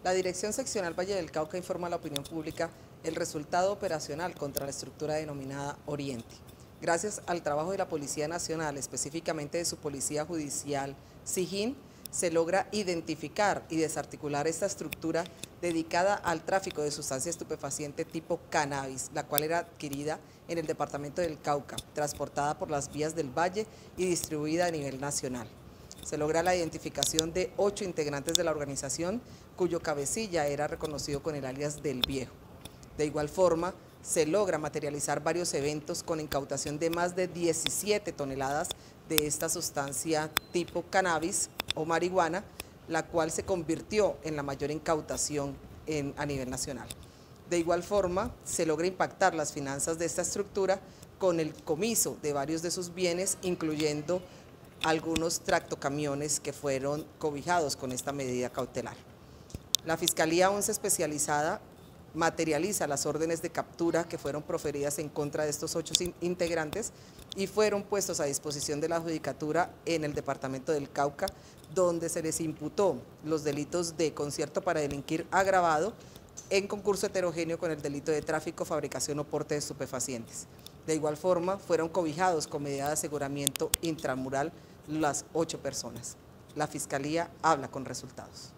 La Dirección Seccional Valle del Cauca informa a la opinión pública el resultado operacional contra la estructura denominada Oriente. Gracias al trabajo de la Policía Nacional, específicamente de su Policía Judicial, SIJIN, se logra identificar y desarticular esta estructura dedicada al tráfico de sustancia estupefaciente tipo cannabis, la cual era adquirida en el departamento del Cauca, transportada por las vías del Valle y distribuida a nivel nacional. Se logra la identificación de 8 integrantes de la organización, cuyo cabecilla era reconocido con el alias del Viejo. De igual forma, se logra materializar varios eventos con incautación de más de 17 toneladas de esta sustancia tipo cannabis o marihuana, la cual se convirtió en la mayor incautación a nivel nacional. De igual forma, se logra impactar las finanzas de esta estructura con el comiso de varios de sus bienes, incluyendo algunos tractocamiones que fueron cobijados con esta medida cautelar. La Fiscalía 11 especializada materializa las órdenes de captura que fueron proferidas en contra de estos 8 integrantes y fueron puestos a disposición de la Judicatura en el departamento del Cauca, donde se les imputó los delitos de concierto para delinquir agravado en concurso heterogéneo con el delito de tráfico, fabricación o porte de estupefacientes. De igual forma, fueron cobijados con medida de aseguramiento intramural las 8 personas. La Fiscalía habla con resultados.